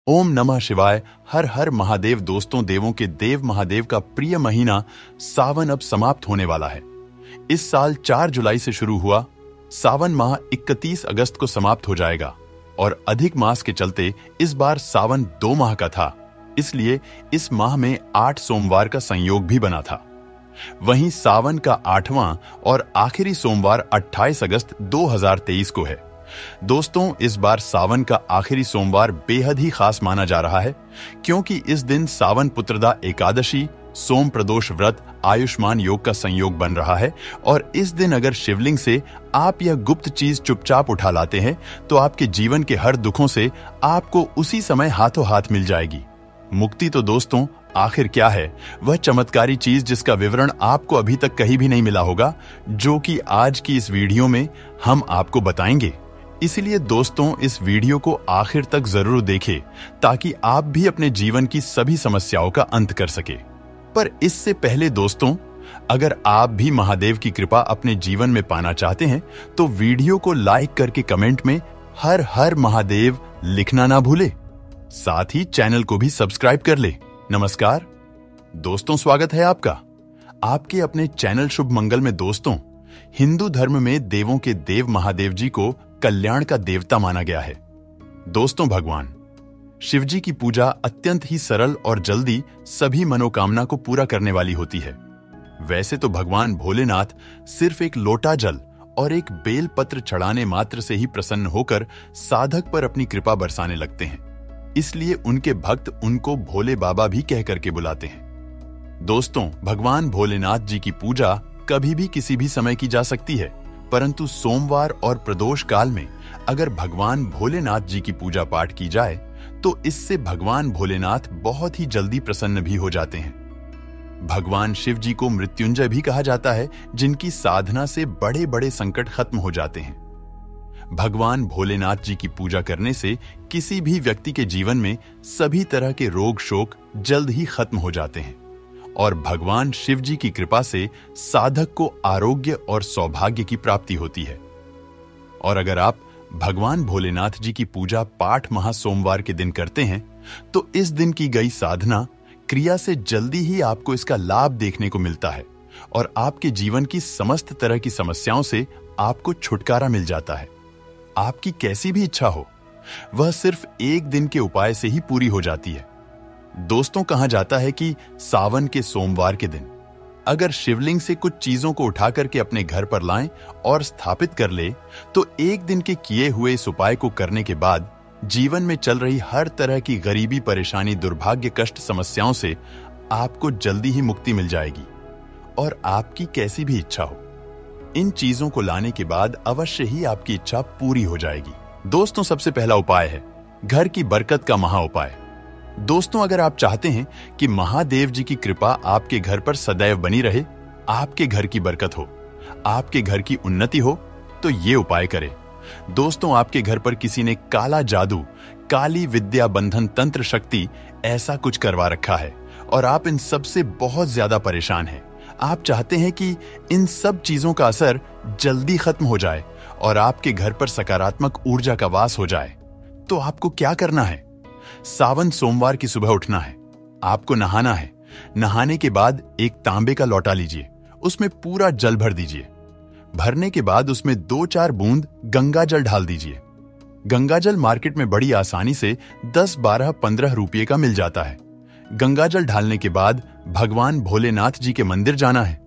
ओम नमः शिवाय। हर हर महादेव। दोस्तों, देवों के देव महादेव का प्रिय महीना सावन अब समाप्त होने वाला है। इस साल 4 जुलाई से शुरू हुआ सावन माह 31 अगस्त को समाप्त हो जाएगा और अधिक मास के चलते इस बार सावन 2 माह का था, इसलिए इस माह में 8 सोमवार का संयोग भी बना था। वहीं सावन का 8वां और आखिरी सोमवार 28 अगस्त 2023 को है। दोस्तों, इस बार सावन का आखिरी सोमवार बेहद ही खास माना जा रहा है, क्योंकि इस दिन सावन पुत्रदा एकादशी, सोम प्रदोष व्रत, आयुष्मान योग का संयोग बन रहा है और इस दिन अगर शिवलिंग से आप यह गुप्त चीज चुपचाप उठा लाते हैं तो आपके जीवन के हर दुखों से आपको उसी समय हाथों हाथ मिल जाएगी मुक्ति। तो दोस्तों, आखिर क्या है वह चमत्कारी चीज जिसका विवरण आपको अभी तक कहीं भी नहीं मिला होगा, जो कि आज की इस वीडियो में हम आपको बताएंगे। इसलिए दोस्तों, इस वीडियो को आखिर तक जरूर देखें ताकि आप भी अपने जीवन की सभी समस्याओं का अंत कर सके। पर इससे पहले दोस्तों, अगर आप भी महादेव की कृपा अपने जीवन में पाना चाहते हैं तो वीडियो को लाइक करके कमेंट में हर हर महादेव लिखना ना भूले। साथ ही चैनल को भी सब्सक्राइब कर ले। नमस्कार दोस्तों, स्वागत है आपका आपके अपने चैनल शुभ मंगल में। दोस्तों, हिंदू धर्म में देवों के देव महादेव जी को कल्याण का देवता माना गया है। दोस्तों, भगवान शिव जी की पूजा अत्यंत ही सरल और जल्दी सभी मनोकामना को पूरा करने वाली होती है। वैसे तो भगवान भोलेनाथ सिर्फ एक लोटा जल और एक बेल पत्र चढ़ाने मात्र से ही प्रसन्न होकर साधक पर अपनी कृपा बरसाने लगते हैं, इसलिए उनके भक्त उनको भोले बाबा भी कह करके बुलाते हैं। दोस्तों, भगवान भोलेनाथ जी की पूजा कभी भी किसी भी समय की जा सकती है, परंतु सोमवार और प्रदोष काल में अगर भगवान भोलेनाथ जी की पूजा पाठ की जाए तो इससे भगवान भोलेनाथ बहुत ही जल्दी प्रसन्न भी हो जाते हैं। भगवान शिव जी को मृत्युंजय भी कहा जाता है, जिनकी साधना से बड़े बड़े संकट खत्म हो जाते हैं। भगवान भोलेनाथ जी की पूजा करने से किसी भी व्यक्ति के जीवन में सभी तरह के रोग शोक जल्द ही खत्म हो जाते हैं और भगवान शिव जी की कृपा से साधक को आरोग्य और सौभाग्य की प्राप्ति होती है। और अगर आप भगवान भोलेनाथ जी की पूजा पाठ महा सोमवार के दिन करते हैं तो इस दिन की गई साधना क्रिया से जल्दी ही आपको इसका लाभ देखने को मिलता है और आपके जीवन की समस्त तरह की समस्याओं से आपको छुटकारा मिल जाता है। आपकी कैसी भी इच्छा हो, वह सिर्फ एक दिन के उपाय से ही पूरी हो जाती है। दोस्तों, कहा जाता है कि सावन के सोमवार के दिन अगर शिवलिंग से कुछ चीजों को उठा करके अपने घर पर लाएं और स्थापित कर ले तो एक दिन के किए हुए इस उपाय को करने के बाद जीवन में चल रही हर तरह की गरीबी, परेशानी, दुर्भाग्य, कष्ट, समस्याओं से आपको जल्दी ही मुक्ति मिल जाएगी और आपकी कैसी भी इच्छा हो, इन चीजों को लाने के बाद अवश्य ही आपकी इच्छा पूरी हो जाएगी। दोस्तों, सबसे पहला उपाय है घर की बरकत का महा उपाय। दोस्तों, अगर आप चाहते हैं कि महादेव जी की कृपा आपके घर पर सदैव बनी रहे, आपके घर की बरकत हो, आपके घर की उन्नति हो, तो ये उपाय करें। दोस्तों, आपके घर पर किसी ने काला जादू, काली विद्या, बंधन, तंत्र शक्ति ऐसा कुछ करवा रखा है और आप इन सब से बहुत ज्यादा परेशान हैं। आप चाहते हैं कि इन सब चीजों का असर जल्दी खत्म हो जाए और आपके घर पर सकारात्मक ऊर्जा का वास हो जाए, तो आपको क्या करना है? सावन सोमवार की सुबह उठना है, आपको नहाना है। नहाने के बाद एक तांबे का लोटा लीजिए, उसमें पूरा जल भर दीजिए। भरने के बाद उसमें 2-4 बूंद गंगा जल डाल दीजिए। गंगा जल मार्केट में बड़ी आसानी से 10, 12, 15 रुपये का मिल जाता है। गंगा जल डालने के बाद भगवान भोलेनाथ जी के मंदिर जाना है।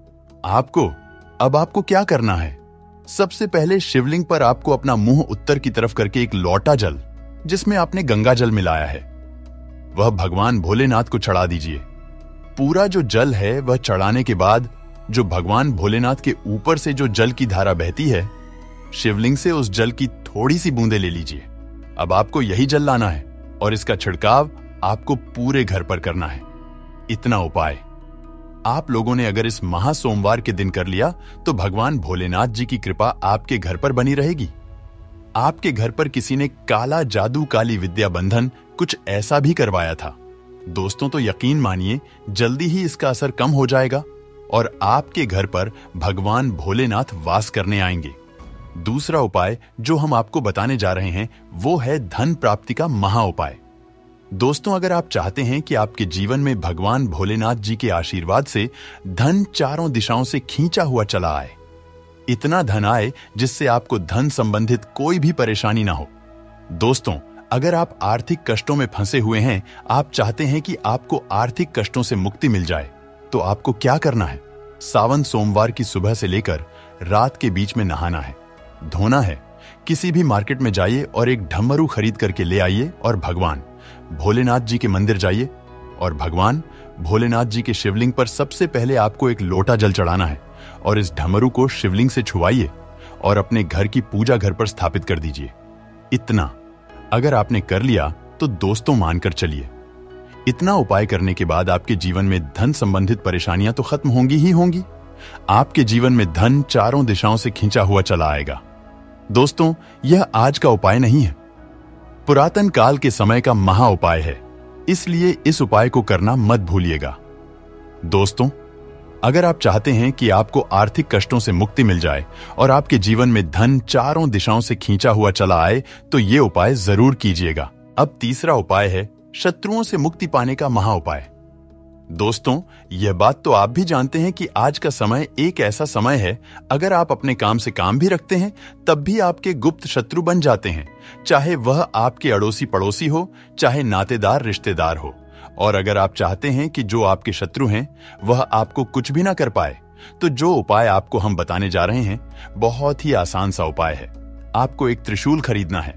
आपको क्या करना है? सबसे पहले शिवलिंग पर आपको अपना मुंह उत्तर की तरफ करके एक लोटा जल जिसमें आपने गंगा जल मिलाया है वह भगवान भोलेनाथ को चढ़ा दीजिए। पूरा जो जल है वह चढ़ाने के बाद जो भगवान भोलेनाथ के ऊपर से जो जल की धारा बहती है, शिवलिंग से उस जल की थोड़ी सी बूंदें ले लीजिए। अब आपको यही जल लाना है और इसका छिड़काव आपको पूरे घर पर करना है। इतना उपाय आप लोगों ने अगर इस महा सोमवार के दिन कर लिया तो भगवान भोलेनाथ जी की कृपा आपके घर पर बनी रहेगी। आपके घर पर किसी ने काला जादू, काली विद्या, बंधन कुछ ऐसा भी करवाया था दोस्तों, तो यकीन मानिए जल्दी ही इसका असर कम हो जाएगा और आपके घर पर भगवान भोलेनाथ वास करने आएंगे। दूसरा उपाय जो हम आपको बताने जा रहे हैं वो है धन प्राप्ति का महा उपाय। दोस्तों, अगर आप चाहते हैं कि आपके जीवन में भगवान भोलेनाथ जी के आशीर्वाद से धन चारों दिशाओं से खींचा हुआ चला आए, इतना धन आए जिससे आपको धन संबंधित कोई भी परेशानी ना हो। दोस्तों, अगर आप आर्थिक कष्टों में फंसे हुए हैं, आप चाहते हैं कि आपको आर्थिक कष्टों से मुक्ति मिल जाए, तो आपको क्या करना है? सावन सोमवार की सुबह से लेकर रात के बीच में नहाना है, धोना है। किसी भी मार्केट में जाइए और एक ढमरू खरीद करके ले आइए और भगवान भोलेनाथ जी के मंदिर जाइए और भगवान भोलेनाथ जी के शिवलिंग पर सबसे पहले आपको एक लोटा जल चढ़ाना है और इस ढमरू को शिवलिंग से छुआइए और अपने घर की पूजा घर पर स्थापित कर दीजिए। इतना अगर आपने कर लिया तो दोस्तों, मानकर चलिए, इतना उपाय करने के बाद आपके जीवन में धन संबंधित परेशानियां तो खत्म होंगी ही होंगी। आपके जीवन में धन चारों दिशाओं से खींचा हुआ चला आएगा। दोस्तों, यह आज का उपाय नहीं है, पुरातन काल के समय का महा उपाय है, इसलिए इस उपाय को करना मत भूलिएगा। दोस्तों, अगर आप चाहते हैं कि आपको आर्थिक कष्टों से मुक्ति मिल जाए और आपके जीवन में धन चारों दिशाओं से खींचा हुआ चला आए, तो ये उपाय जरूर कीजिएगा। अब तीसरा उपाय है शत्रुओं से मुक्ति पाने का महा उपाय। दोस्तों, यह बात तो आप भी जानते हैं कि आज का समय एक ऐसा समय है, अगर आप अपने काम से काम भी रखते हैं तब भी आपके गुप्त शत्रु बन जाते हैं, चाहे वह आपके अड़ोसी पड़ोसी हो, चाहे नातेदार रिश्तेदार हो। और अगर आप चाहते हैं कि जो आपके शत्रु हैं वह आपको कुछ भी ना कर पाए, तो जो उपाय आपको हम बताने जा रहे हैं बहुत ही आसान सा उपाय है। आपको एक त्रिशूल खरीदना है,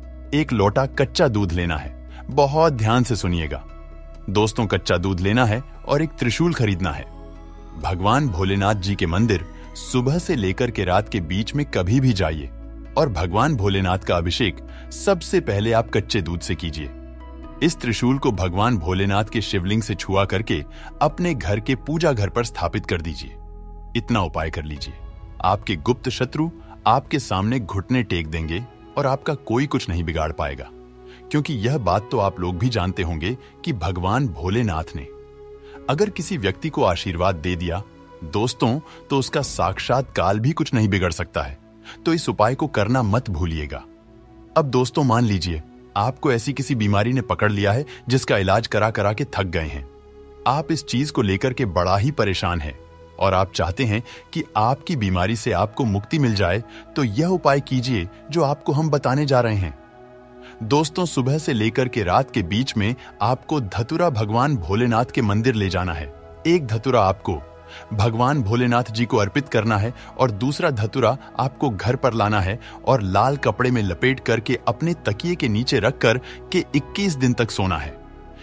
एक लोटा कच्चा दूध लेना है। बहुत ध्यान से सुनिएगा दोस्तों, कच्चा दूध लेना है और एक त्रिशूल खरीदना है। भगवान भोलेनाथ जी के मंदिर सुबह से लेकर के रात के बीच में कभी भी जाइए और भगवान भोलेनाथ का अभिषेक सबसे पहले आप कच्चे दूध से कीजिए। इस त्रिशूल को भगवान भोलेनाथ के शिवलिंग से छुआ करके अपने घर के पूजा घर पर स्थापित कर दीजिए। इतना उपाय कर लीजिए, आपके गुप्त शत्रु आपके सामने घुटने टेक देंगे और आपका कोई कुछ नहीं बिगाड़ पाएगा, क्योंकि यह बात तो आप लोग भी जानते होंगे कि भगवान भोलेनाथ ने अगर किसी व्यक्ति को आशीर्वाद दे दिया दोस्तों, तो उसका साक्षात काल भी कुछ नहीं बिगड़ सकता है। तो इस उपाय को करना मत भूलिएगा। अब दोस्तों, मान लीजिए आपको ऐसी किसी बीमारी ने पकड़ लिया है जिसका इलाज करा करा के थक गए हैं। आप इस चीज को लेकर के बड़ा ही परेशान हैं और आप चाहते हैं कि आपकी बीमारी से आपको मुक्ति मिल जाए, तो यह उपाय कीजिए जो आपको हम बताने जा रहे हैं। दोस्तों, सुबह से लेकर के रात के बीच में आपको धतूरा भगवान भोलेनाथ के मंदिर ले जाना है। एक धतूरा आपको भगवान भोलेनाथ जी को अर्पित करना है और दूसरा धतूरा आपको घर पर लाना है और लाल कपड़े में लपेट करके अपने तकिए के नीचे रखकर के 21 दिन तक सोना है।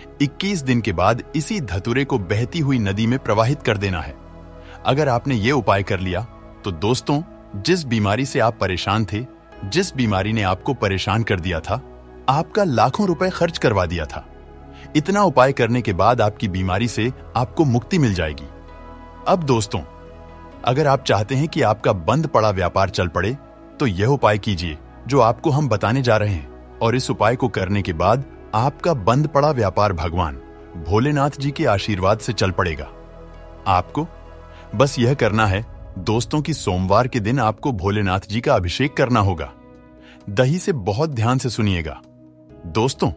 21 दिन के बाद इसी धतूरे को बहती हुई नदी में प्रवाहित कर देना है। अगर आपने ये उपाय कर लिया तो दोस्तों, जिस बीमारी से आप परेशान थे, जिस बीमारी ने आपको परेशान कर दिया था, आपका लाखों रुपए खर्च करवा दिया था, इतना उपाय करने के बाद आपकी बीमारी से आपको मुक्ति मिल जाएगी। अब दोस्तों, अगर आप चाहते हैं कि आपका बंद पड़ा व्यापार चल पड़े, तो यह उपाय कीजिए जो आपको हम बताने जा रहे हैं, और इस उपाय को करने के बाद आपका बंद पड़ा व्यापार भगवान भोलेनाथ जी के आशीर्वाद से चल पड़ेगा। आपको बस यह करना है दोस्तों कि सोमवार के दिन आपको भोलेनाथ जी का अभिषेक करना होगा। दही से बहुत ध्यान से सुनिएगा दोस्तों,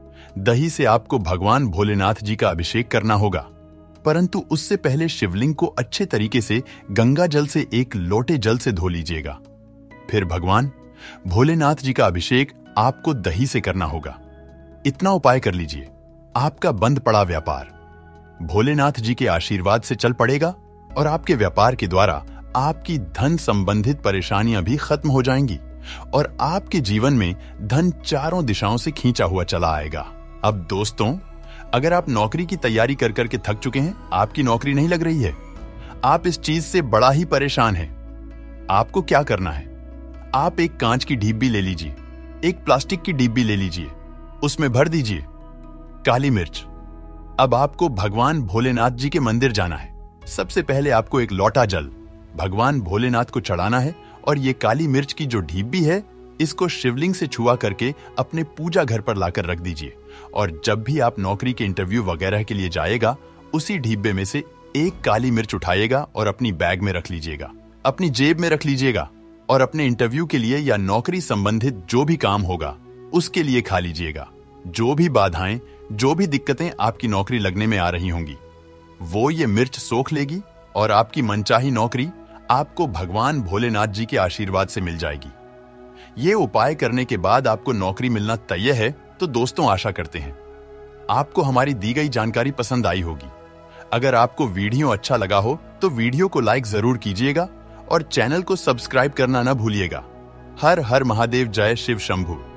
दही से आपको भगवान भोलेनाथ जी का अभिषेक करना होगा, परंतु उससे पहले शिवलिंग को अच्छे तरीके से गंगा जल से एक लोटे जल से धो लीजिएगा। फिर भगवान भोलेनाथ जी का अभिषेक आपको दही से करना होगा। इतना उपाय कर लीजिए, आपका बंद पड़ा व्यापार भोलेनाथ जी के आशीर्वाद से चल पड़ेगा और आपके व्यापार के द्वारा आपकी धन संबंधित परेशानियां भी खत्म हो जाएंगी और आपके जीवन में धन चारों दिशाओं से खींचा हुआ चला आएगा। अब दोस्तों, अगर आप नौकरी की तैयारी कर करके थक चुके हैं, आपकी नौकरी नहीं लग रही है, आप इस चीज से बड़ा ही परेशान हैं, आपको क्या करना है? आप एक कांच की डिब्बी ले लीजिए, एक प्लास्टिक की डिब्बी ले लीजिए, उसमें भर दीजिए काली मिर्च। अब आपको भगवान भोलेनाथ जी के मंदिर जाना है। सबसे पहले आपको एक लोटा जल भगवान भोलेनाथ को चढ़ाना है और ये काली मिर्च की जो डिब्बी है, इसको शिवलिंग से छुआ करके अपने पूजा घर पर लाकर रख दीजिए। और जब भी आप नौकरी के इंटरव्यू वगैरह के लिए जाएगा, उसी डिब्बे में से एक काली मिर्च उठाइएगा और अपनी बैग में रख लीजिएगा, अपनी जेब में रख लीजिएगा और अपने इंटरव्यू के लिए या नौकरी संबंधित जो भी काम होगा उसके लिए खा लीजिएगा। जो भी बाधाएं, जो भी दिक्कतें आपकी नौकरी लगने में आ रही होंगी, वो ये मिर्च सोख लेगी और आपकी मनचाही नौकरी आपको भगवान भोलेनाथ जी के आशीर्वाद से मिल जाएगी। ये उपाय करने के बाद आपको नौकरी मिलना तय है। तो दोस्तों, आशा करते हैं आपको हमारी दी गई जानकारी पसंद आई होगी। अगर आपको वीडियो अच्छा लगा हो तो वीडियो को लाइक जरूर कीजिएगा और चैनल को सब्सक्राइब करना न भूलिएगा। हर हर महादेव, जय शिव शंभू।